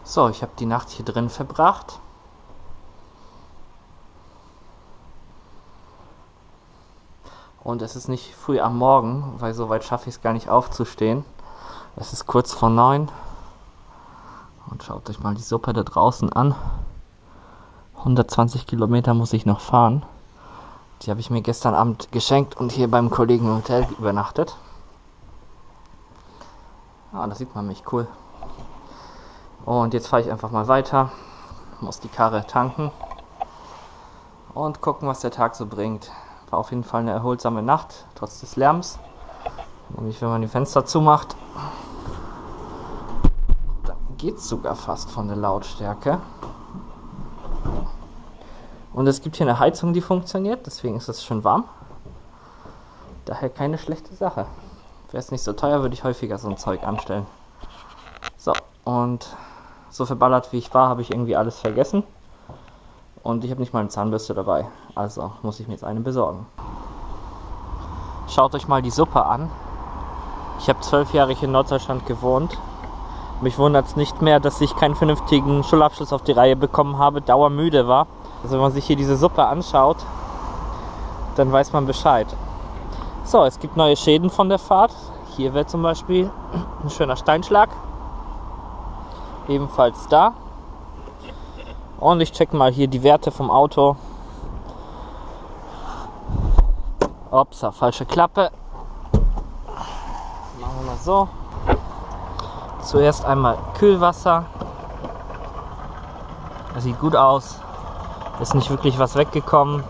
So, ich habe die Nacht hier drin verbracht. Und es ist nicht früh am Morgen, weil so weit schaffe ich es gar nicht aufzustehen. Es ist kurz vor 9. Und schaut euch mal die Suppe da draußen an. 120 Kilometer muss ich noch fahren. Die habe ich mir gestern Abend geschenkt und hier beim Kollegen im Hotel übernachtet. Ah, das sieht man mich, cool. Und jetzt fahre ich einfach mal weiter. Muss die Karre tanken. Und gucken, was der Tag so bringt. War auf jeden Fall eine erholsame Nacht, trotz des Lärms. Nämlich wenn man die Fenster zumacht, dann geht es sogar fast von der Lautstärke. Und es gibt hier eine Heizung, die funktioniert, deswegen ist es schön warm. Daher keine schlechte Sache. Wäre es nicht so teuer, würde ich häufiger so ein Zeug anstellen. So, und so verballert wie ich war, habe ich irgendwie alles vergessen. Und ich habe nicht mal eine Zahnbürste dabei. Also muss ich mir jetzt eine besorgen. Schaut euch mal die Suppe an. Ich habe 12 Jahre hier in Norddeutschland gewohnt. Mich wundert es nicht mehr, dass ich keinen vernünftigen Schulabschluss auf die Reihe bekommen habe, dauermüde war. Also wenn man sich hier diese Suppe anschaut, dann weiß man Bescheid. So, es gibt neue Schäden von der Fahrt. Hier wäre zum Beispiel ein schöner Steinschlag. Ebenfalls da. Und ich check mal hier die Werte vom Auto. Upsa, falsche Klappe. Machen wir mal so. Zuerst einmal Kühlwasser. Das sieht gut aus. Ist nicht wirklich was weggekommen.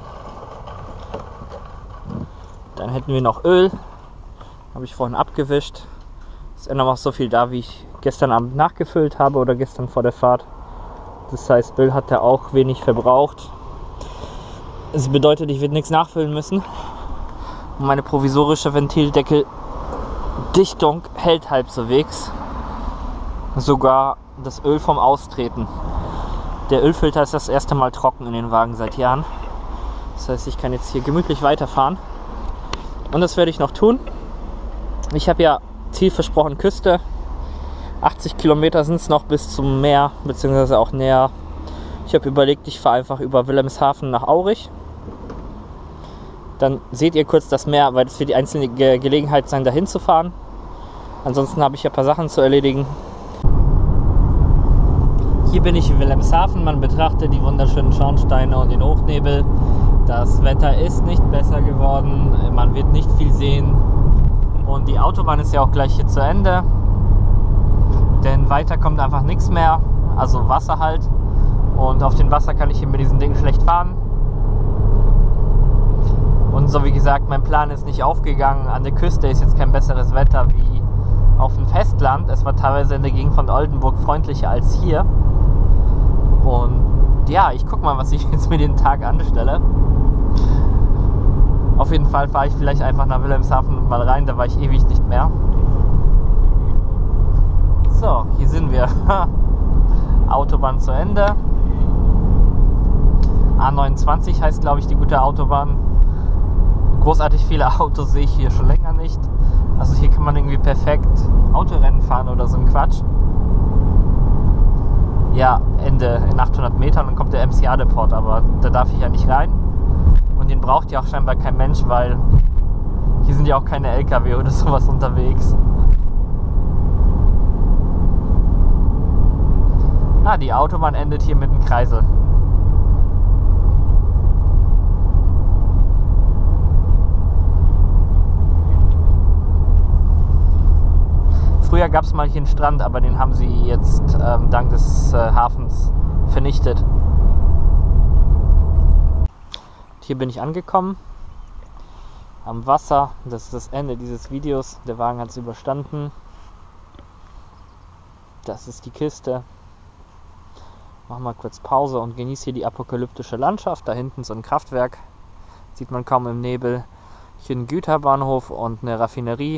Dann hätten wir noch Öl. Habe ich vorhin abgewischt. Ist immer noch so viel da, wie ich gestern Abend nachgefüllt habe oder gestern vor der Fahrt. Das heißt, Öl hat er auch wenig verbraucht. Das bedeutet, ich werde nichts nachfüllen müssen. Und meine provisorische Ventildeckeldichtung hält halbwegs. Sogar das Öl vom Austreten. Der Ölfilter ist das erste Mal trocken in den Wagen seit Jahren. Das heißt, ich kann jetzt hier gemütlich weiterfahren. Und das werde ich noch tun. Ich habe ja Ziel versprochen, Küste. 80 Kilometer sind es noch bis zum Meer, beziehungsweise auch näher. Ich habe überlegt, ich fahre einfach über Wilhelmshaven nach Aurich. Dann seht ihr kurz das Meer, weil es wird die einzelne Gelegenheit sein, dahin zu fahren. Ansonsten habe ich ja ein paar Sachen zu erledigen. Hier bin ich in Wilhelmshaven. Man betrachtet die wunderschönen Schornsteine und den Hochnebel. Das Wetter ist nicht besser geworden. Man wird nicht viel sehen. Und die Autobahn ist ja auch gleich hier zu Ende. Denn weiter kommt einfach nichts mehr, also Wasser halt. Und auf dem Wasser kann ich hier mit diesen Dingen schlecht fahren. Und so wie gesagt, mein Plan ist nicht aufgegangen. An der Küste ist jetzt kein besseres Wetter wie auf dem Festland. Es war teilweise in der Gegend von Oldenburg freundlicher als hier. Und ja, ich guck mal, was ich jetzt mit den Tag anstelle. Auf jeden Fall fahre ich vielleicht einfach nach Wilhelmshaven mal rein, da war ich ewig nicht mehr. So, hier sind wir. Autobahn zu Ende. A29 heißt, glaube ich, die gute Autobahn. Großartig viele Autos sehe ich hier schon länger nicht. Also hier kann man irgendwie perfekt Autorennen fahren oder so ein Quatsch. Ja, Ende in 800 Metern, dann kommt der MCA-Depot, aber da darf ich ja nicht rein. Und den braucht ja auch scheinbar kein Mensch, weil hier sind ja auch keine LKW oder sowas unterwegs. Ah, die Autobahn endet hier mit einem Kreisel. Früher gab es mal hier einen Strand, aber den haben sie jetzt dank des Hafens vernichtet. Und hier bin ich angekommen. Am Wasser. Das ist das Ende dieses Videos. Der Wagen hat es überstanden. Das ist die Kiste. Mach mal kurz Pause und genieße hier die apokalyptische Landschaft. Da hinten so ein Kraftwerk. Sieht man kaum im Nebel. Hier ein Güterbahnhof und eine Raffinerie.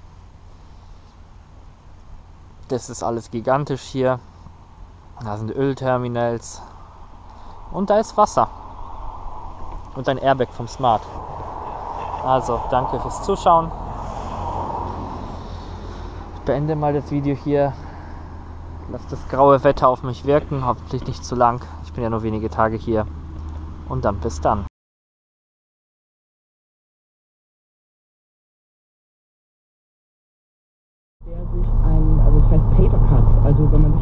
Das ist alles gigantisch hier. Da sind Ölterminals. Und da ist Wasser. Und ein Airbag vom Smart. Also, danke fürs Zuschauen. Ich beende mal das Video hier. Lass das graue Wetter auf mich wirken, hoffentlich nicht zu lang. Ich bin ja nur wenige Tage hier. Und dann bis dann. Der sich also das heißt Paper Cuts, also wenn man